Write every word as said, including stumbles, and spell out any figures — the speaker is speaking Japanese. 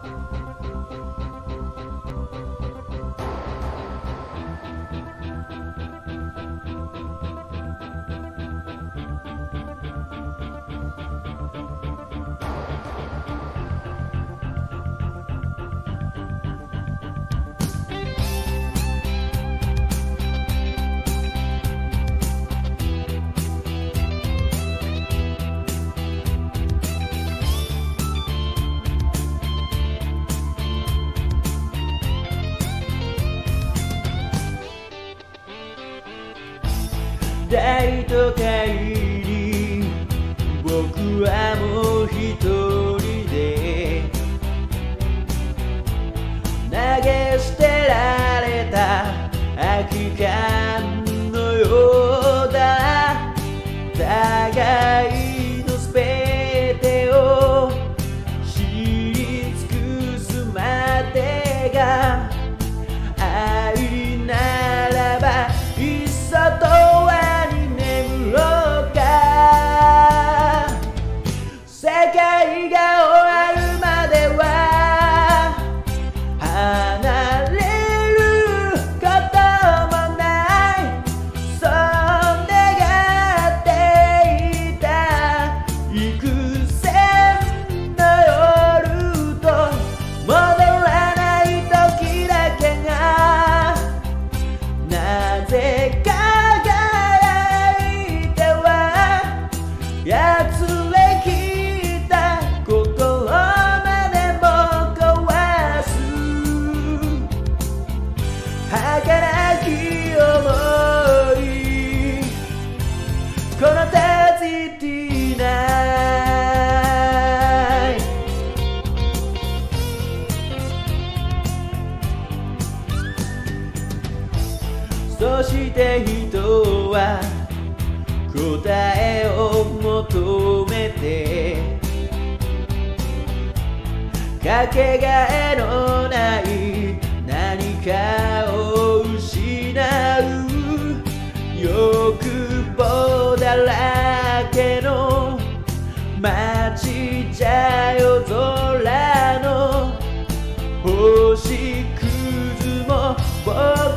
大都会に僕はもう一人で投げ捨てられた空き缶のようだ。互いのすべてを知り尽くすまでが愛ならば、いっそとは世界が終わるまでは離れることもない、そう願っていた幾千の夜と戻らない時だけがなぜ輝いてはやつれき儚き想い、このタジティナイ。そして人は答えを求めてかけがえのない何かを失う、欲望だらけの街じゃ夜空の星屑も僕